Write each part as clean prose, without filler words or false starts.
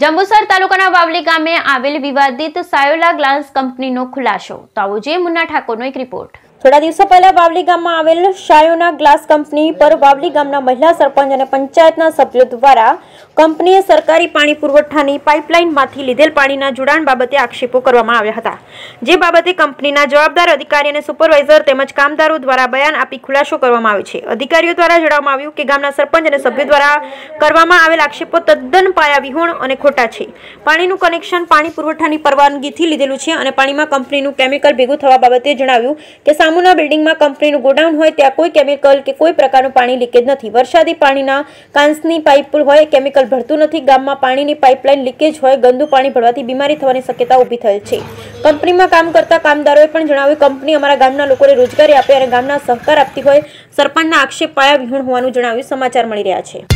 જંબુસર તાલુકાના વાવલી ગામે આવેલ વિવાદિત સાયોલા ગ્લાસ કંપનીનો ખુલાસો। તો આવો જોઈએ મુન્ના ઠાકોરનો એક રિપોર્ટ। થોડા દિવસો પહેલા વાવલી ગામમાં આવેલ સાયોલા ગ્લાસ કંપની પર વાવલી ગામના મહિલા સરપંચ અને પંચાયતના સભ્યો દ્વારા કંપનીએ સરકારી પાણી પુરવઠાની પાઇપલાઇનમાંથી લીધેલ પાણીના જોડાણ બાબતે આક્ષેપો કરવામાં આવ્યા હતા, જે બાબતે કંપનીના જવાબદાર અધિકારી અને સુપરવાઇઝર તેમજ કામદારો દ્વારા બયાન આપી ખુલાસો કરવામાં આવ્યો છે। અધિકારીઓ દ્વારા જણાવવામાં આવ્યું કે ગામના સરપંચ અને સભ્યો દ્વારા કરવામાં આવેલ આક્ષેપો તદ્દન પાયાવિહોણ અને ખોટા છે। પાણીનું કનેક્શન પાણી પુરવઠાની પરવાનગીથી લીધેલું છે અને પાણીમાં કંપનીનું કેમિકલ ભેગું થવા બાબતે જણાવ્યું કે સામુના બિલ્ડિંગમાં કંપનીનું ગોડાઉન હોય ત્યાં કોઈ કેમિકલ કે કોઈ પ્રકારનું પાણી લીકેજ નથી। વરસાદી પાણીના કાંસની પાઇપ હોય કેમિકલ ભળતું નથી। ગામમાં પાણીની પાઇપલાઇન લીકેજ હોય ગંદુ પાણી ભળવાથી બીમારી થવાની શક્યતા ઊભી થયેલ છે। કંપનીમાં કામ કરતા કામદારોએ પણ જણાવ્યું કંપની અમારા ગામના લોકોને રોજગારી આપે અને ગામના સહકાર આપતી હોય। સરપંચના આક્ષેપ પાયાવિહોણ હોવાનું જણાવ્યું સમાચાર મળી રહ્યા છે।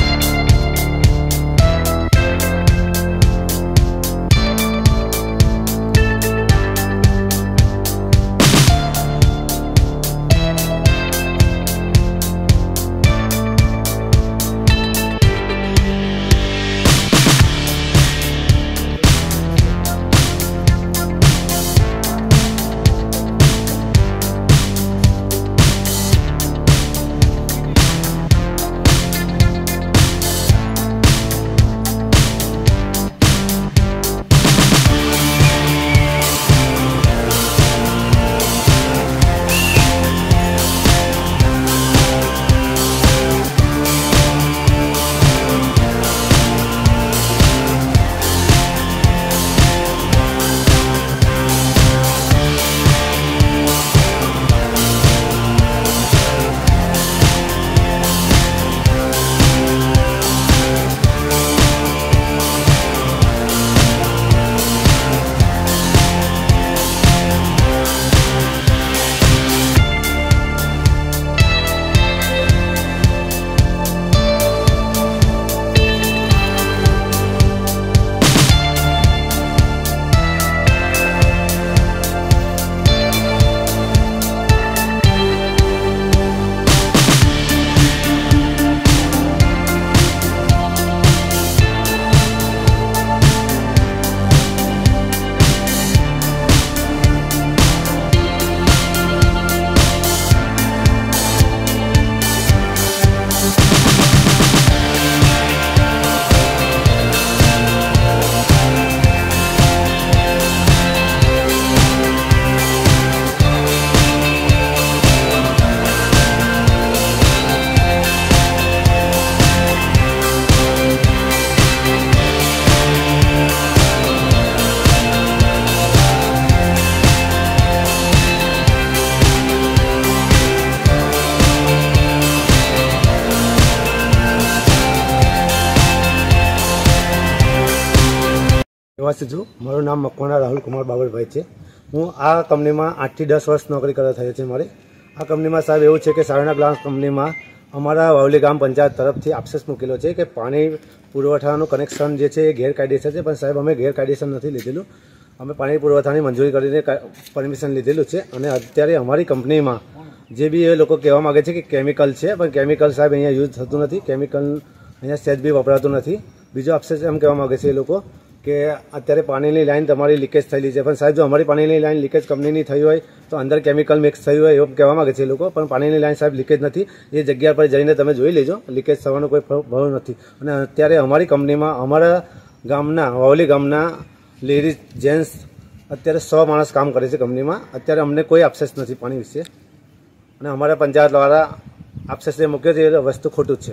મારું નામ મકવાણા રાહુલ કુમાર બાબરભાઈ છે। હું આ કંપનીમાં 8 થી 10 વર્ષ નોકરી કરતા થયો છે। મારી આ કંપનીમાં સાહેબ એવું છે કે સાયોલા ગ્લાસ કંપનીમાં અમારા વાવલી ગામ પંચાયત તરફથી આક્ષેપ મૂકેલો છે કે પાણી પુરવઠાનું કનેક્શન જે છે એ ગેરકાયદેસર છે, પણ સાહેબ અમે ગેરકાયદેસર નથી લીધેલું। અમે પાણી પુરવઠાની મંજૂરી કરીને પરમિશન લીધેલું છે અને અત્યારે અમારી કંપનીમાં જે બી એ લોકો કહેવા માગે છે કે કેમિકલ છે, પણ કેમિકલ સાહેબ અહીંયા યુઝ થતું નથી। કેમિકલ અહીંયા સહેજ બી વપરાતું નથી। બીજો આક્ષેપ એમ કહેવા માગે છે એ લોકો કે અત્યારે પાણીની લાઈન તમારી લીકેજ થયેલી છે, પણ સાહેબ જો અમારી પાણીની લાઈન લીકેજ કંપનીની થઈ હોય તો અંદર કેમિકલ મિક્સ થયું હોય એવું કહેવા માંગે છે એ લોકો, પણ પાણીની લાઈન સાહેબ લીકેજ નથી। એ જગ્યા પર જઈને તમે જોઈ લેજો, લીકેજ થવાનો કોઈ ભાવ નથી। અને અત્યારે અમારી કંપનીમાં અમારા ગામના વાવલી ગામના લેડીઝ જેન્ટ્સ અત્યારે 100 માણસ કામ કરે છે કંપનીમાં। અત્યારે અમને કોઈ આક્ષેપ નથી પાણી વિશે અને અમારા પંચાયત દ્વારા આક્ષેપ જે મૂક્યો છે એ વસ્તુ ખોટું જ છે।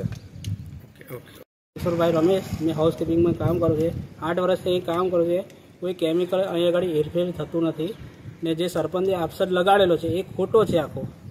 ભાઈ રમેશ, मैं हाउसकीपिंग में काम करूँ छे। 8 વર્ષથી અહીં કામ કરું છું। કોઈ કેમિકલ અહીં આગળ હેરફેર થતું નથી ને જે સરપંચે આક્ષેપ લગાડેલો છે એ ખોટો છે આખો।